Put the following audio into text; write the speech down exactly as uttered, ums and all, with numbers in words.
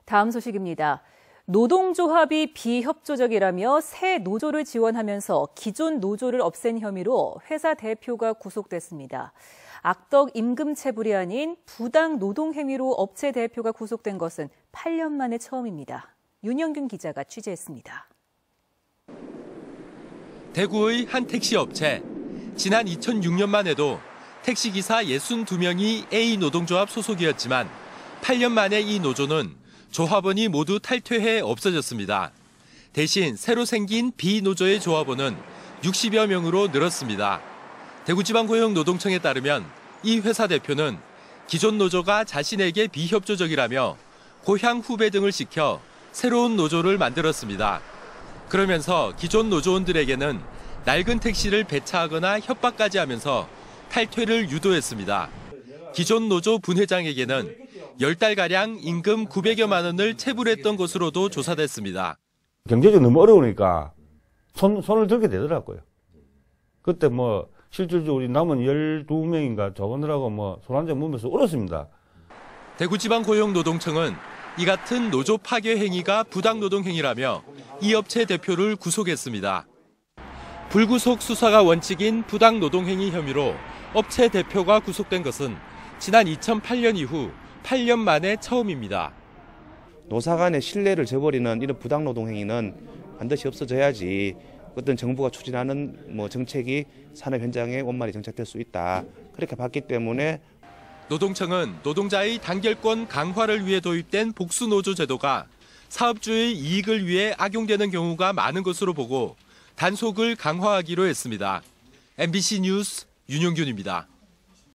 다음 소식입니다. 노동조합이 비협조적이라며 새 노조를 지원하면서 기존 노조를 없앤 혐의로 회사 대표가 구속됐습니다. 악덕 임금 체불이 아닌 부당 노동 행위로 업체 대표가 구속된 것은 팔 년 만에 처음입니다. 윤영균 기자가 취재했습니다. 대구의 한 택시 업체. 지난 이천육 년만 해도 택시기사 육십이 명이 A 노동조합 소속이었지만 팔 년 만에 이 노조는 조합원이 모두 탈퇴해 없어졌습니다. 대신 새로 생긴 B 노조의 조합원은 육십여 명으로 늘었습니다. 대구지방고용노동청에 따르면 이 회사 대표는 기존 노조가 자신에게 비협조적이라며 고향 후배 등을 시켜 새로운 노조를 만들었습니다. 그러면서 기존 노조원들에게는 낡은 택시를 배차하거나 협박까지 하면서 탈퇴를 유도했습니다. 기존 노조 분회장에게는 열 달가량 임금 구백여만 원을 체불했던 것으로도 조사됐습니다. 경제적으로 너무 어려우니까 손, 손을 들게 되더라고요. 그때 뭐 실질적으로 우리 남은 열두 명인가 저거느라고 뭐 손 한 장 물면서 울었습니다. 대구지방고용노동청은 이 같은 노조 파괴 행위가 부당노동 행위라며 이 업체 대표를 구속했습니다. 불구속 수사가 원칙인 부당노동 행위 혐의로 업체 대표가 구속된 것은 지난 이천팔 년 이후 팔 년 만에 처음입니다. 노사 간의 신뢰를 저버리는 이런 부당노동 행위는 반드시 없어져야지 어떤 정부가 추진하는 뭐 정책이 산업 현장에 원만히 정착될 수 있다. 그렇게 봤기 때문에 노동청은 노동자의 단결권 강화를 위해 도입된 복수노조 제도가 사업주의 이익을 위해 악용되는 경우가 많은 것으로 보고 단속을 강화하기로 했습니다. 엠비씨 뉴스 윤영균입니다.